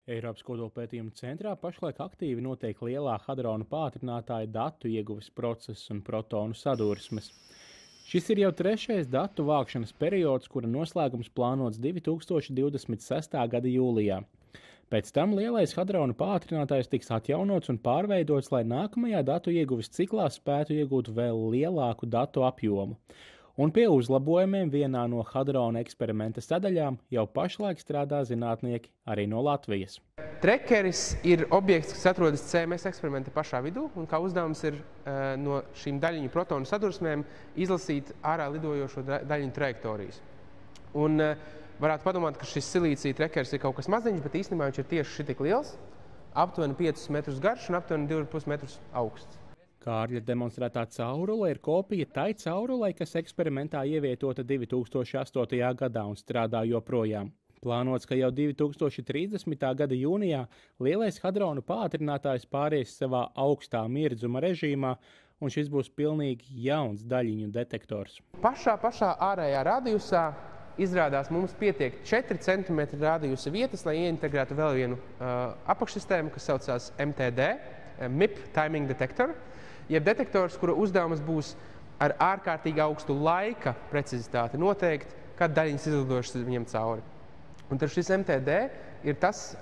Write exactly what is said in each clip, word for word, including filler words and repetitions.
Eiropas kodolpētījumu centrā pašlaik aktīvi notiek lielā hadrona pātrinātāja datu ieguves process un protonu sadursmes. Šis ir jau trešais datu vākšanas periods, kura noslēgums plānots divi tūkstoši divdesmit sestā gada jūlijā. Pēc tam lielais hadrona pātrinātājs tiks atjaunots un pārveidots, lai nākamajā datu ieguves ciklā spētu iegūt vēl lielāku datu apjomu. Un pie uzlabojumiem vienā no hadrona eksperimenta sadaļām jau pašlaik strādā zinātnieki arī no Latvijas. Trekeris ir objekts, kas atrodas C M S eksperimenta pašā vidū, un kā uzdevums ir uh, no šīm daļiņu protonu sadursmēm izlasīt ārā lidojošo daļiņu trajektorijas. Un uh, varētu padomāt, ka šis silīcija trekeris ir kaut kas maziņš, bet īstenībā viņš ir tieši šitik liels, aptuveni piecus metrus garš un aptuveni divi ar pus metrus augsts. Kārļa demonstrētā caurule ir kopija tai caurulei, kas eksperimentā ievietota divi tūkstoši astotajā gadā un strādā joprojām. Plānots, ka jau divi tūkstoši trīsdesmitā gada jūnijā lielais hadronu pātrinātājs pāries savā augstā mirdzuma režīmā, un šis būs pilnīgi jauns daļiņu detektors. Pašā, pašā ārējā radiusā izrādās mums pietiek četri centimetri radiusa vietas, lai ieintegrētu vēl vienu uh, apakšsistēmu, kas saucās M T D, M I P Timing Detector, jeb detektors, kura uzdevums būs ar ārkārtīgi augstu laika precizitāti noteikt, kad daļiņas izlidošas viņam cauri. Un tad šis M T D ir tas uh,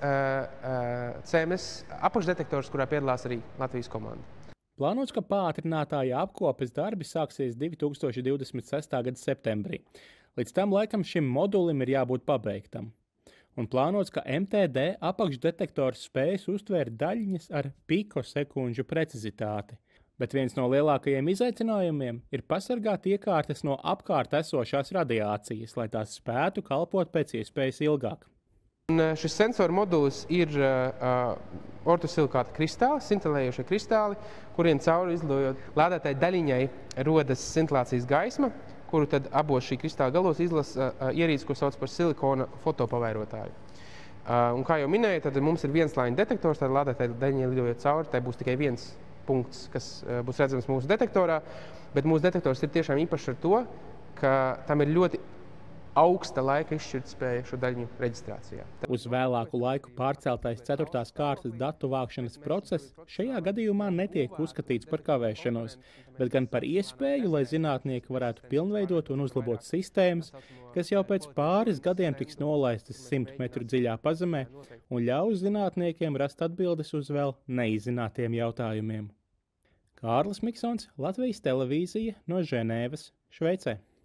uh, C M S apakšdetektors, kurā piedalās arī Latvijas komanda. Plānots, ka pātrinātāja apkopes darbi sāksies divi tūkstoši divdesmit sestā gada septembrī. Līdz tam laikam šim modulim ir jābūt pabeigtam. Un plānots, ka M T D apakšdetektors spējas uztvērt daļiņas ar pikosekundžu precizitāti. Bet viens no lielākajiem izaicinājumiem ir pasargāt iekārtas no apkārt esošās radiācijas, lai tās spētu kalpot pēc iespējas ilgāk. Un šis sensoru modulis ir uh, ortosilikāta kristāli, sintelējošie kristāli, kuriem cauri izlidojot lādētāji daļiņai rodas sintilācijas gaisma, kuru tad abos šī kristāla galos izlasa uh, ierīci, ko sauc par silikona fotopavairotāju. Uh, un kā jau minēju, tad mums ir viens laiņu detektors, tad lādētāji daļiņai lidojot cauri, tai būs tikai viens punkts, kas uh, būs redzams mūsu detektorā, bet mūsu detektors ir tiešām īpašs ar to, ka tam ir ļoti augsta laika izšķirtspēja šo daļiņu reģistrācijā. Uz vēlāku laiku pārceltais ceturtās kārtas datu vākšanas process šajā gadījumā netiek uzskatīts par kavēšanos, bet gan par iespēju, lai zinātnieki varētu pilnveidot un uzlabot sistēmas, kas jau pēc pāris gadiem tiks nolaistas simt metru dziļā pazemē un ļaus zinātniekiem rast atbildes uz vēl neizzinātiem jautājumiem. Kārlis Miksons, Latvijas televīzija no Ženēvas, Šveicē.